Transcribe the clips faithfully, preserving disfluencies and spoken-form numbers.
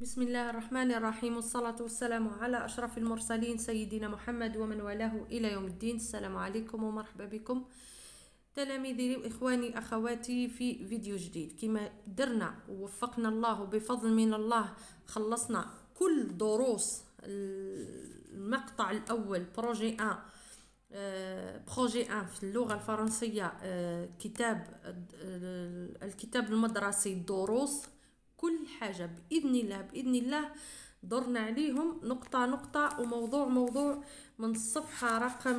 بسم الله الرحمن الرحيم، والصلاة والسلام على أشرف المرسلين سيدنا محمد ومن والاه إلى يوم الدين. السلام عليكم ومرحبا بكم تلاميذي وإخواني أخواتي في فيديو جديد. كما درنا ووفقنا الله بفضل من الله، خلصنا كل دروس المقطع الأول بروجي واحد بروجي واحد في اللغة الفرنسية، كتاب الكتاب المدرسي الدروس، كل حاجة بإذن الله بإذن الله درنا عليهم نقطة نقطة وموضوع موضوع من الصفحة رقم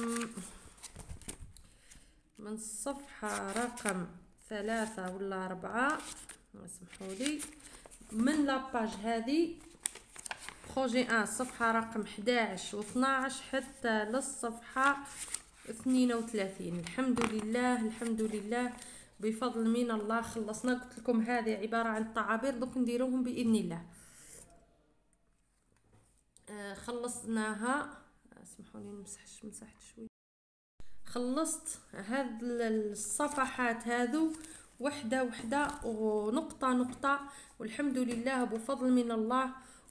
من الصفحة رقم ثلاثة ولا أربعة، اسمحوا لي، من لاباج هذه بروجي واحد الصفحة رقم أحد عشر و اثنا عشر حتى للصفحة اثنين وثلاثين. الحمد لله الحمد لله بفضل من الله خلصنا. قلت لكم هذه عبارة عن تعابير، دوك نديروهم بإذن الله. آه خلصناها، اسمحوا لي نمسح مسحت شوي. خلصت هاد الصفحات هذو وحده وحده ونقطه نقطه، والحمد لله بفضل من الله.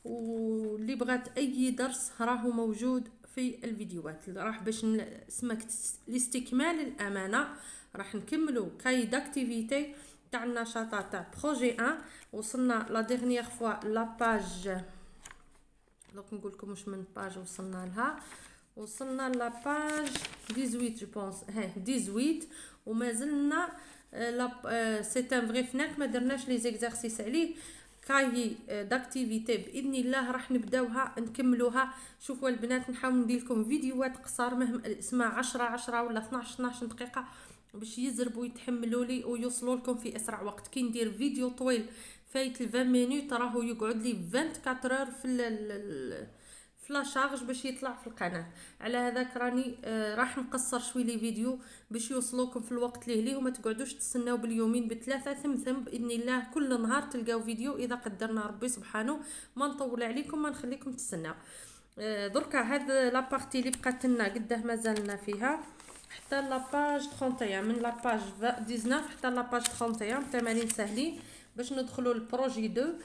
واللي بغات اي درس راهو موجود في الفيديوهات، راح باش اسمك لاستكمال الامانه راح نكملوا كاي داكتيفيتي تاع النشاطات تاع بروجي واحد. وصلنا لا ديرنيير فوا لا باج، دونك نقول لكم واش من باج وصلنا لها. وصلنا لا باج ثمانية عشر جو بونس، ها ثمانية عشر، وما زلنا لا سي ان فري فناك ما درناش لي زيكزارسيس عليه. كاي داكتيفيتي باذن الله راح نبداوها نكملوها. شوفوا البنات، نحاول ندير لكم فيديوهات قصار مهم اسمها عشرة عشرة ولا اثناش اثناش دقيقه باش يزربوا يتحملوا لي ويوصلوا لكم في اسرع وقت. كي ندير فيديو طويل فايت ال عشرين مينوت راهو يقعد لي أربعة وعشرين اور في ال في لا شارج باش يطلع في القناه. على هذاك راني آه راح نقصر شوي لي فيديو باش يوصلوكم في الوقت اللي ليه، وما تقعدوش تستناو باليومين بثلاثه. ثم ثم باذن الله كل نهار تلقاو فيديو اذا قدرنا ربي سبحانه. ما نطول عليكم، ما نخليكم تستناو. آه دركا هاد لا بارتي اللي بقات لنا قداه مازالنا فيها حتى لاباج واحد وثلاثين، من لاباج تسعة عشر حتى لاباج واحد وثلاثين. تمارين ساهلين باش ندخلوا للبروجي اثنين.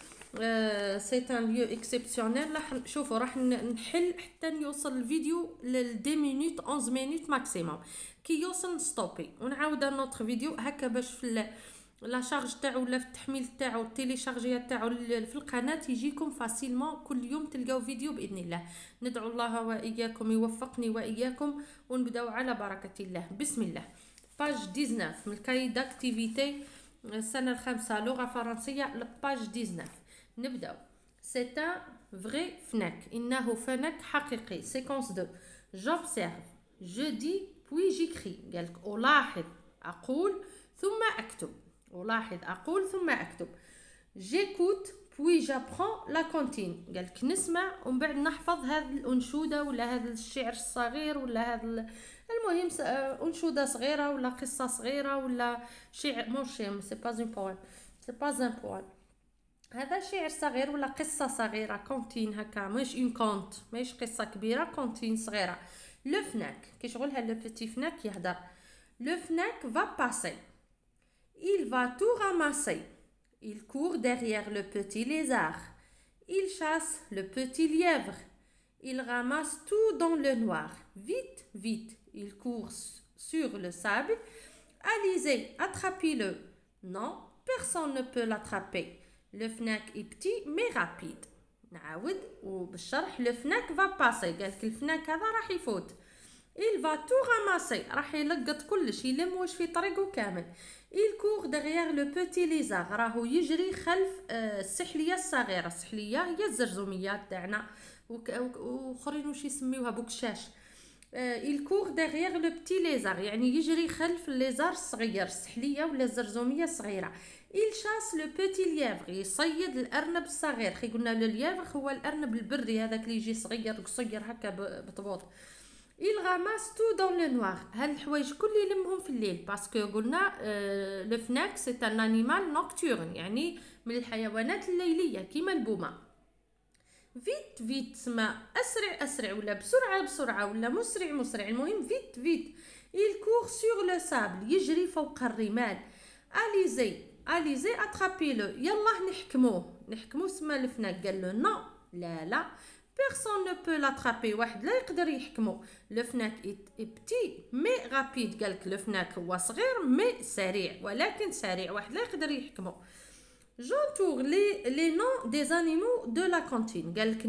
سي ان ليو اكسبسيونيل. راح شوفوا راح نحل حتى يوصل الفيديو ل عشرة مينوت احد عشر مينوت ماكسيموم. كي يوصل نستوبي ونعاود نوتر فيديو هكا باش في لا شارج تاعو ولا في التحميل تاعو التيليشارجيه تاعو في القناه يجيكم فاسيلمون. كل يوم تلقاو فيديو باذن الله. ندعو الله واياكم يوفقني واياكم ونبداو على بركه الله. بسم الله. باج تسعة عشر من الكاي داكتيفيتي السنه الخامسه لغه فرنسيه، باج تسعة عشر. نبداو. سي ان فري فناك، انه فنك حقيقي. سيكونس اثنين. جوبسيرف، جو دي بوي جيكري. قالك الاحظ، اقول ثم اكتب. الاحظ اقول ثم اكتب. جيكوت بوي جابرون لا كونتين. قالك نسمع ومن بعد نحفظ هذه الانشوده ولا هذا الشعر الصغير ولا هذا المهم انشوده صغيره ولا قصه صغيره ولا شعر. مو شعر، سي با ان بويم، سي با ان بويم، هذا شعر صغير ولا قصه صغيره. كونتين هكا، مش اون كونت، مش قصه كبيره، كونتين صغيره. لو فناك كي شغلها لو بيتي فناك يهدر. لو فناك va passer. Il va tout ramasser. Il court derrière le petit lézard. Il chasse le petit lièvre. Il ramasse tout dans le noir. Vite, vite. Il court sur le sable. Alizé, attrapez-le. Non, personne ne peut l'attraper. Le فناك est petit mais rapide. نعاود وبالشرح. لو فناك va passer. قالك الفناك هذا راح يفوت. Il va tout ramasser. راح يلقط كلش، يلم واش في طريقه كامل. Il court derrière le petit lézard. راهو يجري خلف السحليه الصغيره. السحليه هي الزرزوميه تاعنا، واخرين واش يسميوها بوكشاش. il court derrière le petit lézard، يعني يجري خلف الليزار الصغير، السحليه ولا الزرزوميه الصغيره. il chasse le petit lièvre. يصيد الارنب الصغير. خي قلنا لو ليفر هو الارنب البري هذاك اللي يجي صغير قصير هكا بطبوط. il ramasse tout dans le noir. هاد الحوايج كل يلمهم في الليل، باسكو قلنا آه لو فناك سي ان انيمال نوكتورن، يعني من الحيوانات الليليه كيما البومه. فيت فيت تسمى اسرع اسرع ولا بسرعه بسرعه ولا مسرع مسرع، المهم فيت فيت. il court sur le sable. يجري فوق الرمال. اليزي اليزي اترابي لو، يلا نحكموه نحكمو. سما الفناك قال له نو، لا لا بيرسون نو بو لاترابي، واحد لا يقدر يحكمو. لو فناك اي بتي مي رابيد، قالك لو فناك هو صغير مي سريع، ولكن سريع، واحد لا يقدر يحكمو. جونتور لي لي نون دي زانيمو دو لا كونتين، قالك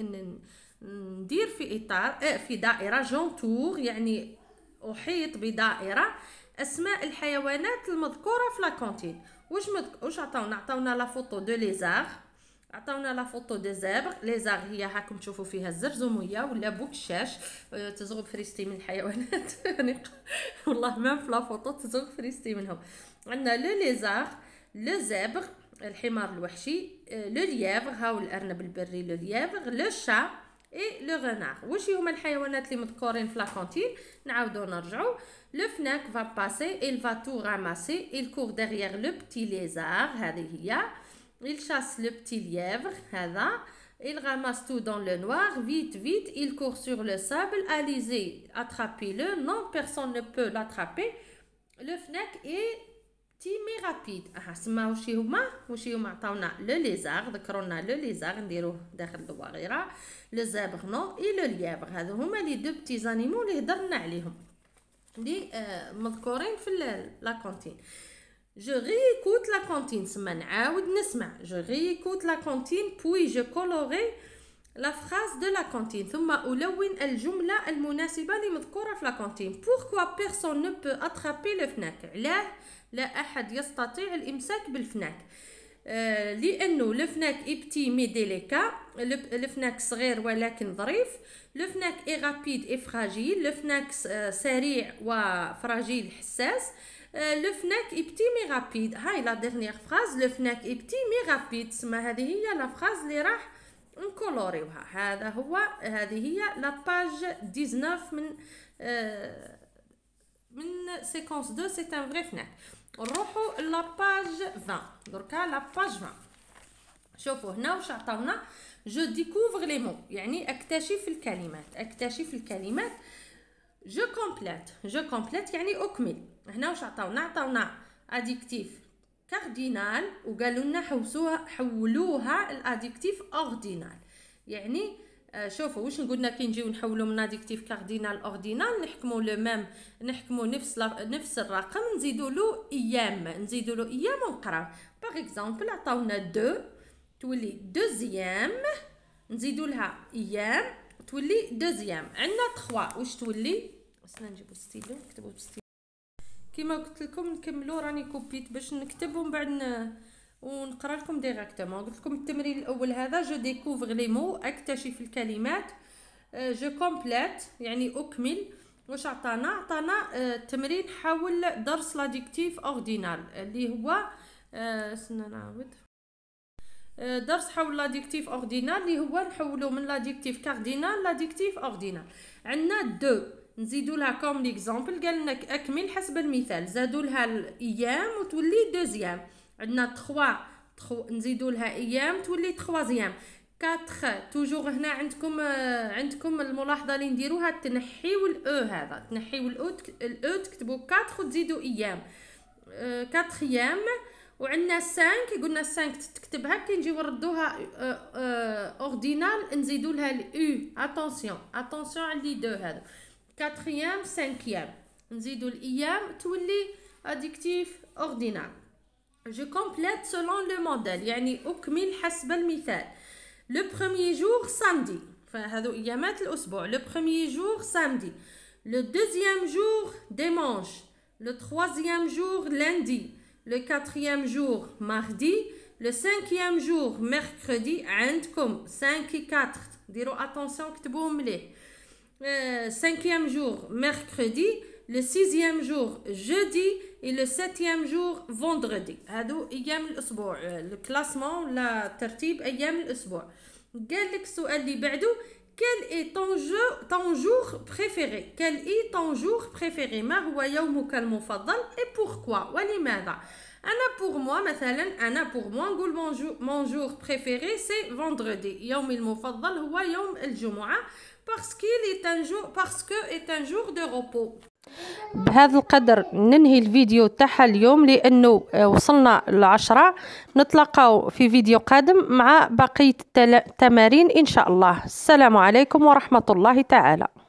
ندير في اطار اه في دائره. جونتور يعني احيط بدائره اسماء الحيوانات المذكوره في لا كونتين. واش مدك... واش عطاونا؟ عطاونا لا فوتو دو ليزار، عطاونا لا فوتو دو زبر. ليزار هي هاكم تشوفوا فيها الزرزوميه ولا بوكشاش، تزغب فريستي من الحيوانات يعني والله ما في لا فوتو تزغب فريستي منهم. عندنا لو ليزار، لو زبر الحمار الوحشي، لو ليافغ هاو الارنب البري، لو ليافغ، لو شا اي لو غنار. واش هما الحيوانات اللي مذكورين في لا كونتين؟ نعاودو نرجعو. لو فناك va passer, il va tout ramasser, il court derrière le petit lézard, هذه هي. il chasse le petit lièvre, هذا. il ramasse tout dans le noir, vite vite, il court sur le sable, Alizé, attrapez-le, non personne ne peut l'attraper. le فناك est petit mais rapide. اه سما واش هما؟ واش هما؟ عطاونا لو ليزار، ذكرونا لو ليزار نديروه داخل الدواغيره، لو زابغ نو اي لو ليافغ. هذو هما لي دو بتي زانيمو اللي هضرنا عليهم اللي آه مذكورين في لا كونتين. جو ريكوت لا كونتين، سما نعاود نسمع. جو ريكوت لا كونتين بوي جو كولوري لا فراز دو لا كونتين، ثم ألون الجملة المناسبة لمذكورة في لا كونتين. بوركوا بيرسون نو بو اترابي لو فناك، علاه لا أحد يستطيع الإمساك بالفناك؟ آه لأنه لو فناك إبتي مي ديليكا، لو فناك صغير ولكن ظريف. لو فناك إي رابيد إي فراجيل، لو فناك سريع وفراجيل حساس. لو فناك إبتي مي رابيد، هاي لا ديرنيير فراز. لو فناك إبتي مي رابيد، سما هذه هي لا فراز اللي راح نكولوريوها. هذا هو هذه هي لا باج ديزنوف من آه من سيكونس دو سي ان فري فناك. نروحو لا باج عشرين دركا، لا باج عشرين. شوفوا هنا واش عطاونا. جو ديكوفر لي مو، يعني اكتشف الكلمات، اكتشف الكلمات. جو كومبليت، جو كومبليت يعني اكمل. هنا واش عطاونا؟ عطاونا اديكتيف كاردينال وقالوا لنا حوسوها حولوها الاديكتيف اوردينال. يعني شوفوا واش قلنا كي نجيو نحولوا من اديكتيف كاردينال اوردينال، نحكموا لو ميم، نحكموا نفس نفس الرقم، نزيدوا له ايام، نزيدوا له ايام ونقراو. باغ اكزومبل عطاونا دو تولي دوزيام، نزيدوا لها ايام تولي دوزيام. عندنا تخوا واش تولي؟ خصنا نجيبوا ستيلو نكتبوا بستيلو. كيما قلت لكم نكملوا، راني كوبيت باش نكتب ومن بعد ن... ونقرا لكم ديريكتومون. قلت لكم التمرين الاول هذا جو ديكوفر لي مو، اكتشف الكلمات. جو كومبليت يعني اكمل. واش عطانا؟ عطانا تمرين حول درس لاديكتيف اوردينال اللي هو استنى نعاود. درس حول لاديكتيف اوردينال اللي هو نحولو من لاديكتيف كاردينال لاديكتيف اوردينال. عندنا دو نزيدوا لها كوم ليكزامبل، قال لنا اكمل حسب المثال، زادوا لها الايام وتولي دوزيام. عندنا تخوا تخو نزيدوا لها ايام تولي تخوازيام. كاتر توجور هنا عندكم آه عندكم الملاحظه اللي نديروها، تنحيو الاو، هذا تنحيو الاو الاو تكتبوا كاتر وتزيدوا ايام. آه كاتريام. وعندنا خمسة، قلنا خمسة تكتبها كي نجيو نردوها آه آه اوردينال نزيدوا لها الاو. اتونسيون اتونسيون على لي دو هذا. كاتريام سانكيام نزيدو الايام تولي اديكتيف اوردينال. جو كومبليت سولون لو موديل يعني اكمل حسب المثال. لو بروميير جور سامدي، فهذو ايامات الاسبوع. لو بروميير جور سامدي، لو دوزيام جور ديمانش، لو تروازيام جور لندي، لو كاتريام جور ماردي، لو سانكيام جور ميركريدي. عندكم خمسة كاتر ديروا اتونسيون كتبوهم مليح. Euh, cinquième jour mercredi, le sixième jour jeudi et le septième jour vendredi. هادو ايام الاسبوع، الكلاسمون ولا ترتيب ايام الاسبوع. قال لك السؤال اللي بعده quel est ton jour ton jour préféré؟ quel est ton jour préféré؟ ما هو يومك المفضل et pourquoi؟ ولماذا؟ انا pour moi مثلا، انا pour moi نقول mon jour mon jour préféré c'est vendredi، يومي المفضل هو يوم الجمعة. Parce qu'il est un jour, parce que est un jour de repos. بهذا القدر ننهي الفيديو تاعها اليوم، لانه وصلنا لعشرة. نتلاقاو في فيديو قادم مع بقية التمارين ان شاء الله. السلام عليكم ورحمة الله تعالى.